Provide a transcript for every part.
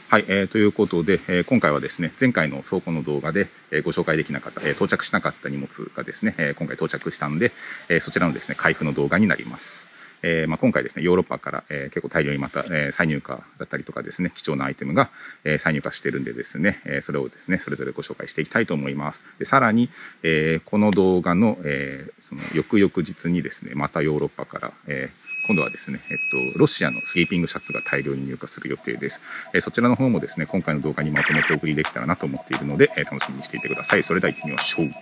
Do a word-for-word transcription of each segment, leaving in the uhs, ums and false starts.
はい、えー、ということで、えー、今回はですね、前回の倉庫の動画で、えー、ご紹介できなかった、えー、到着しなかった荷物がですね、えー、今回到着したんで、えー、そちらのですね、開封の動画になります。えーまあ、今回ですね、ヨーロッパから、えー、結構大量にまた、えー、再入荷だったりとかですね、貴重なアイテムが、えー、再入荷してるんでですね、えー、それをですね、それぞれご紹介していきたいと思います。でさらに、えー、この動画の、えー、その翌々日にですね、またヨーロッパから、えー今度はですね、えっと、ロシアのスリーピングシャツが大量に入荷する予定です。えそちらの方もですね、今回の動画にまとめてお送りできたらなと思っているので、え楽しみにしていてください。それでは行ってみましょう。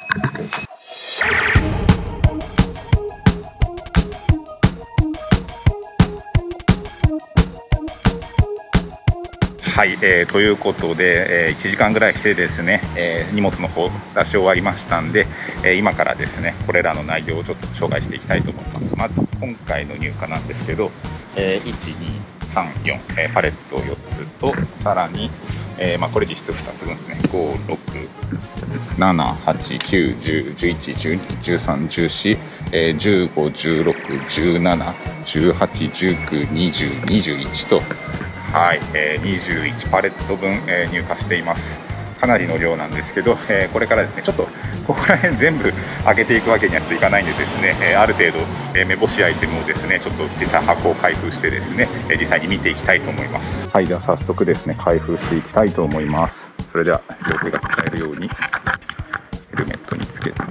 はい、えー、ということで、えー、いちじかんぐらいしてですね、えー、荷物の方出し終わりましたんで、えー、今からですねこれらの内容をちょっと紹介していきたいと思います。まず今回の入荷なんですけど、えー、いち、に、さん、よん、えー、パレットよっつと、さらに、えーまあ、これ実質ふたつぶんですね。ご、ろく、なな、はち、きゅう、じゅう、じゅういち、じゅうに、じゅうさん、じゅうよん、えー、じゅうご、じゅうろく、じゅうなな、じゅうはち、じゅうきゅう、にじゅう、にじゅういちと、はい、えー、にじゅういちパレット分、えー、入荷しています。かなりの量なんですけど、えー、これからですねちょっとここら辺全部上げていくわけにはちょっといかないんでですね、えー、ある程度、えー、目星アイテムをですねちょっと実際箱を開封してですね、えー、実際に見ていきたいと思います。はい、では早速ですね開封していきたいと思います。それでは両手が使えるようにヘルメットにつけて、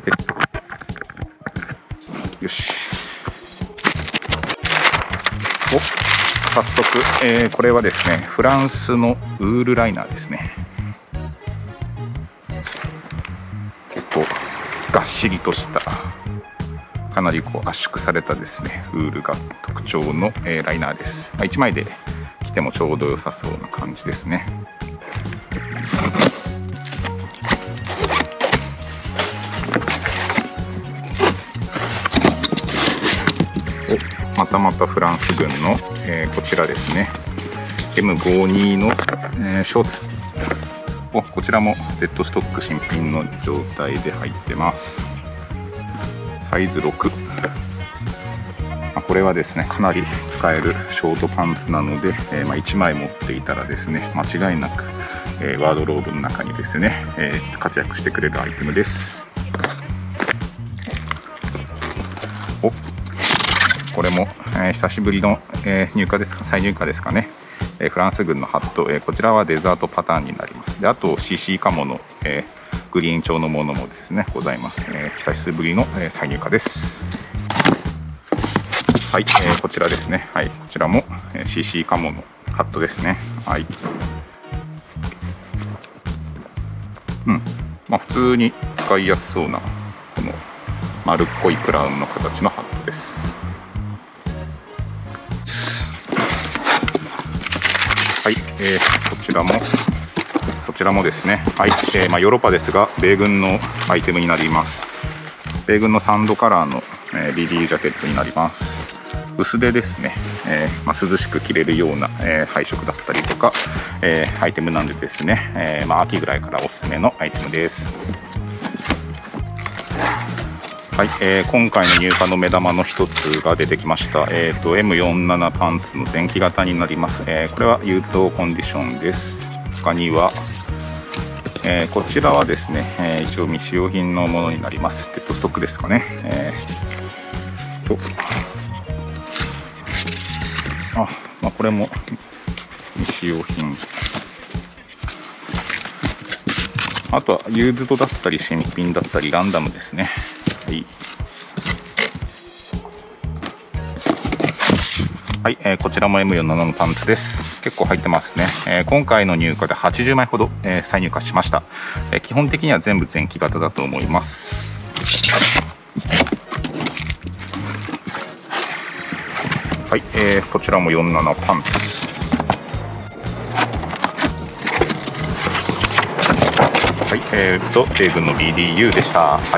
よし、お早速、えー、これはですねフランスのウールライナーですね。結構がっしりとしたかなりこう圧縮されたですねウールが特徴の、えー、ライナーです。まあ、いちまいで着てもちょうど良さそうな感じですね。またまたフランス軍の、えー、こちらですね エムごじゅうに の、えー、ショーツ、おこちらもデッドストック新品の状態で入ってます。サイズろく、まあ、これはですねかなり使えるショートパンツなので、えーまあ、いちまい持っていたらですね間違いなく、えー、ワードローブの中にですね、えー、活躍してくれるアイテムです。おこれも、えー、久しぶりの、えー、入荷ですか、再入荷ですかね、えー、フランス軍のハット、えー、こちらはデザートパターンになります。であと シーシー カモの、えー、グリーン調のものもですねございます。えー、久しぶりの、えー、再入荷です。はい、えー、こちらですね、はい、こちらも、えー、シーシー カモのハットですね。はい、うんまあ、普通に使いやすそうなこの丸っこいクラウンの形のハットです。はい、えー、こちらもこちらもですね、はい、えーまあ、ヨーロッパですが米軍のアイテムになります。米軍のサンドカラーの、えー、ビーディー ジャケットになります。薄手ですね、えーまあ、涼しく着れるような、えー、配色だったりとか、えー、アイテムなんでですね、えーまあ、秋ぐらいからおすすめのアイテムです。はい、えー、今回の入荷の目玉の一つが出てきました、えー、と エムよんじゅうなな パンツの前期型になります。えー、これはユーズドコンディションです。他には、えー、こちらはですね、えー、一応未使用品のものになります。デッドストックですかね。えー、とあ、まあ、これも未使用品。あとはユーズドだったり新品だったりランダムですね。はい、はいえー、こちらも エムよんじゅうなな のパンツです。結構入ってますね。えー、今回の入荷ではちじゅうまいほど、えー、再入荷しました。えー、基本的には全部前期型だと思います。はい、えー、こちらもよんじゅうななパンツ。はい、えー、と米軍の ビーディーユー でした。はい。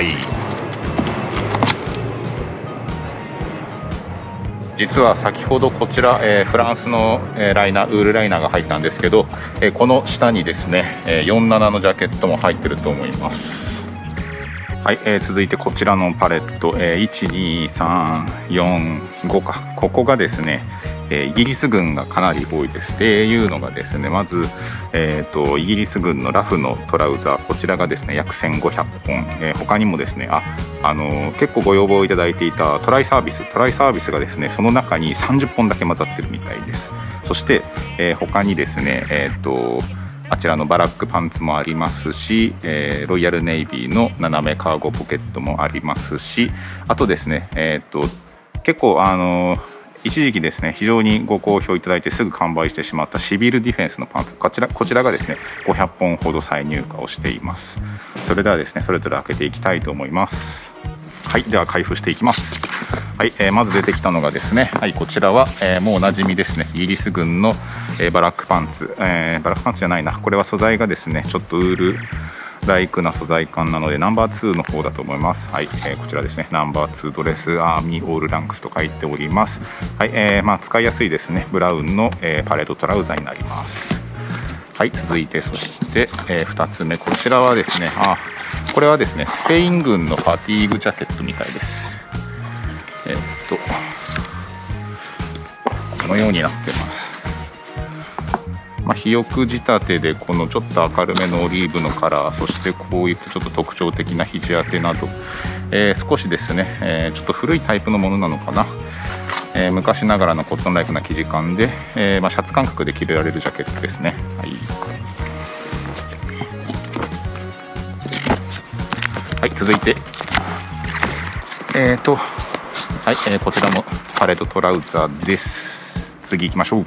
実は先ほどこちら、えー、フランスの、えー、ライナーウールライナーが入ったんですけど、えー、この下にですね、えー、よんじゅうななのジャケットも入ってると思います。 はい、えー、続いてこちらのパレット、えー、いち、に、さん、よん、ごか、ここがですね、えー、イギリス軍がかなり多いですっていうのがですね、まず、えー、とイギリス軍のラフのトラウザー、こちらがですね約せんごひゃっぽん、えー、他にもですね、あ、あのー、結構ご要望いただいていたトライサービス、トライサービスがですねその中にさんじゅっぽんだけ混ざってるみたいです。そして、えー、他にですね、えー、とあちらのバラックパンツもありますし、えー、ロイヤルネイビーの斜めカーゴポケットもありますし、あとですね、えー、と結構あのー一時期ですね非常にご好評いただいてすぐ完売してしまったシビルディフェンスのパンツ、こちらこちらがですねごひゃっぽんほど再入荷をしています。それではですねそれぞれ開けていきたいと思います。はい、では開封していきます。はい、えー、まず出てきたのがですね、はい、こちらは、えー、もうおなじみですね、イギリス軍の、えー、バラックパンツ、えー、バラックパンツじゃないな、これは素材がですねちょっとウールライクな素材感なのでナンバーツーの方だと思います。はい、えー、こちらですね、ナンバーツードレスアーミーオールランクスと書いております。はい、えー、まあ使いやすいですねブラウンの、えー、パレードトラウザーになります。はい、続いてそして、えー、ふたつめ、こちらはですね、あ、これはですねスペイン軍のファティーグジャケットみたいです。えー、っとこのようになってます。まあ、肥沃仕立てでこのちょっと明るめのオリーブのカラー、そしてこういったちょっと特徴的な肘当てなど、えー、少しですね、えー、ちょっと古いタイプのものなのかな、えー、昔ながらのコットンライクな生地感で、えーまあ、シャツ感覚で着れられるジャケットですね。はい、はい、続いてえーとはい、えー、こちらもパレットトラウザーです。次行きましょう。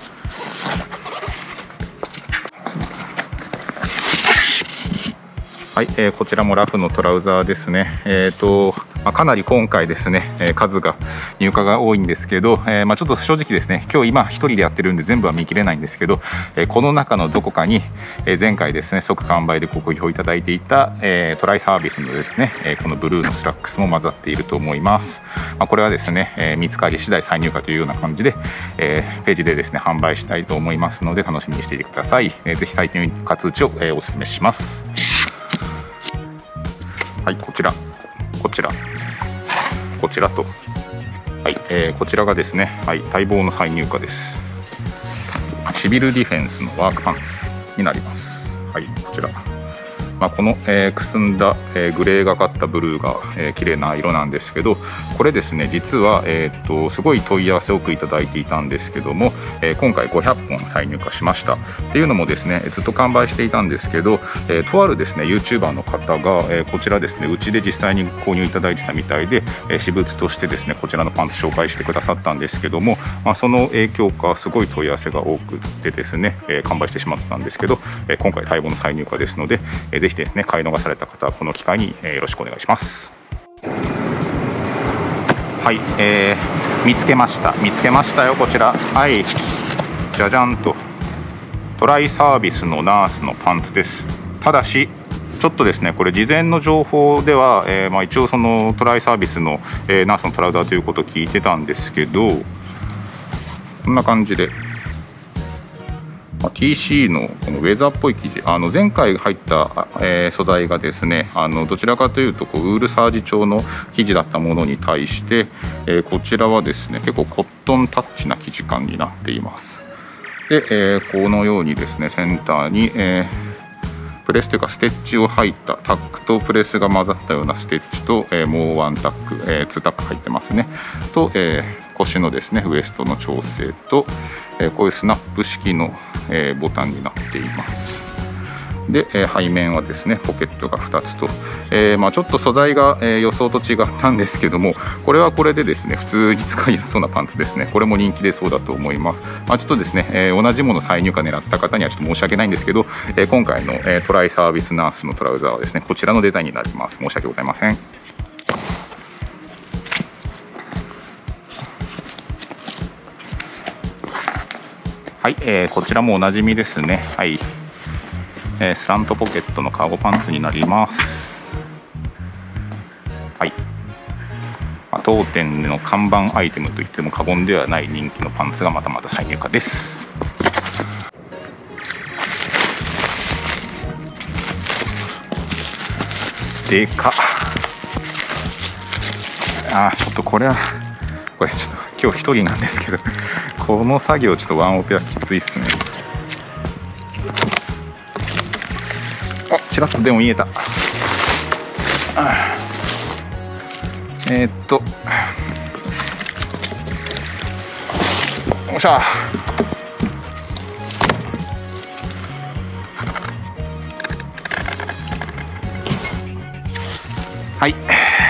はい、えー、こちらもラフのトラウザーですね。えーとまあ、かなり今回ですね、えー、数が入荷が多いんですけど、えーまあ、ちょっと正直ですね今日今一人でやってるんで全部は見切れないんですけど、えー、この中のどこかに、えー、前回ですね即完売でご好評いただいていた、えー、トライサービスのですね、えー、このブルーのスラックスも混ざっていると思います。まあ、これはですね、えー、見つかり次第再入荷というような感じで、えー、ページでですね販売したいと思いますので楽しみにしていてください。えー、ぜひ最近活打ちを、えー、お勧めします。はい、こちらこちらこちらと、はい、えー、こちらがですね、はい、待望の再入荷です。シビルディフェンスのワークパンツになります。はい、こちら、まあ、この、えー、くすんだ、えー、グレーがかったブルーが、えー、綺麗な色なんですけど、これですね実は、えー、っとすごい問い合わせを多くいただいていたんですけども、えー、今回ごひゃっぽん再入荷しました。っていうのもですねずっと完売していたんですけど、えー、とあるですね YouTuber の方が、えー、こちらですねうちで実際に購入いただいてたみたいで、えー、私物としてですねこちらのパンツ紹介してくださったんですけども、まあ、その影響かすごい問い合わせが多くてですね、えー、完売してしまってたんですけど、えー、今回待望の再入荷ですので、えー、ぜひですね買い逃された方はこの機会に、えー、よろしくお願いします。はい、えー、見つけました見つけましたよ。こちら、はい、じゃじゃんとトライサービスのナースのパンツです。ただしちょっとですねこれ事前の情報では、えーまあ、一応そのトライサービスの、えー、ナースのトラウザーということを聞いてたんですけど、こんな感じで、まあ、ティーシー のこのウェザーっぽい生地、あの前回入った、えー、素材がですねあのどちらかというとこうウールサージ調の生地だったものに対して、えー、こちらはですね結構コットンタッチな生地感になっています。で、えー、このようにですねセンターに、えー、プレスというかステッチを入ったタックとプレスが混ざったようなステッチと、えー、もうワンタック、えー、ツータック入ってますねと、えー、腰のですねウエストの調整と、えー、こういうスナップ式の、えー、ボタンになっています。で、えー、背面はですねポケットがふたつと、えーまあ、ちょっと素材が、えー、予想と違ったんですけども、これはこれでですね普通に使いやすそうなパンツですね。これも人気でそうだと思います。まあ、ちょっとですね、えー、同じもの再入荷狙った方にはちょっと申し訳ないんですけど、えー、今回の、えー、トライサービスナースのトラウザーはですねこちらのデザインになります。申し訳ございません。はい、えー、こちらもおなじみですね。はい、えー、スラントポケットのカーゴパンツになります。はい、まあ、当店の看板アイテムといっても過言ではない人気のパンツがまたまた再入荷です。でかっ。 あーちょっとこれはこれちょっと今日一人なんですけど、この作業ちょっとワンオペはきついっすね。あ、チラッとでも見えた。あえー、っとよっしゃ。はい、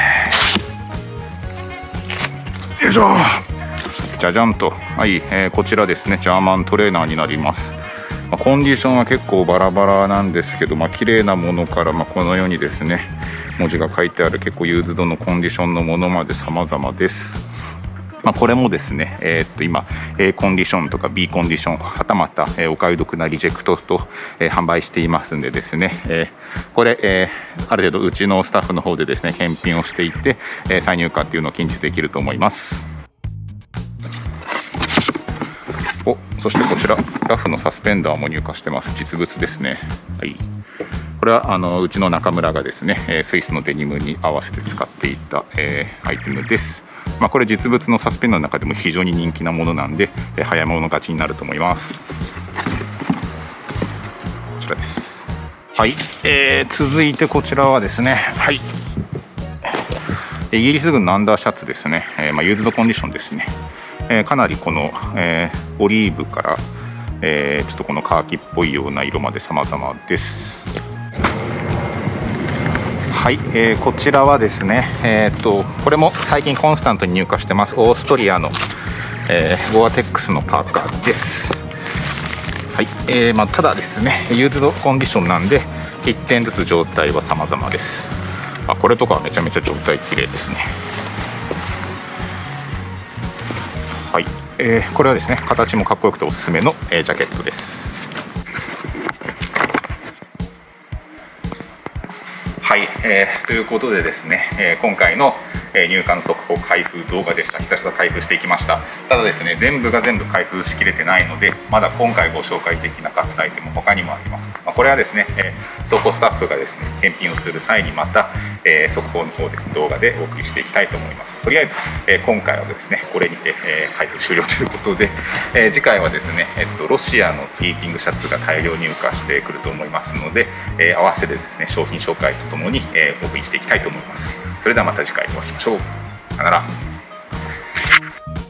よいしょ。じゃじゃんと、はい、えー、こちらですね、ジャーマントレーナーになります。まあ、コンディションは結構バラバラなんですけど、まあ綺麗なものから、まあ、このようにですね文字が書いてある結構ユーズドのコンディションのものまで様々です。まあ、これもですね、えー、っと今 A コンディションとか B コンディション、はたまた、えー、お買い得なリジェクトと、えー、販売していますんでですね、えー、これ、えー、ある程度うちのスタッフの方でですね検品をしていって、えー、再入荷っていうのを近日できると思います。お、そしてこちらラフのサスペンダーも入荷してます。実物ですね。はい、これはあのうちの中村がですね、えー、スイスのデニムに合わせて使っていた、えー、アイテムです。まあ、これ実物のサスペンダーの中でも非常に人気なものなんで、えー、早物勝ちになると思います。こちらです。はい、えー、続いてこちらはですね、はい、イギリス軍のアンダーシャツですね、えーまあ、ユーズドコンディションですね。えー、かなりこの、えー、オリーブから、えー、ちょっとこのカーキっぽいような色まで様々です。はい、えー、こちらはですね、えー、っとこれも最近コンスタントに入荷してますオーストリアの、えー、ゴアテックスのパーカーです。はい、えーまあ、ただですねユーズドコンディションなんでいってんずつ状態は様々です。あ、これとかはめちゃめちゃ状態綺麗ですね。はい、えー、これはですね形もかっこよくておすすめの、えー、ジャケットです。はい、えー、ということでですね、えー、今回の、えー、入荷の速報開封動画でした。ひたすら開封していきました。ただですね全部が全部開封しきれてないのでまだ今回ご紹介できなかったアイテム他にもあります。まあ、これはですね、えー、倉庫スタッフがですね検品をする際にまた、えー、速報の方ですね動画でお送りしていきたいと思います。とりあえず、えー、今回はですねこれにて、えー、開封終了ということで、えー、次回はですね、えっと、ロシアのスリーピングシャツが大量入荷してくると思いますので、えー、合わせてですね商品紹介とともに、えー、お送りしていきたいと思います。それではまた次回お会いしましょう。さよなら。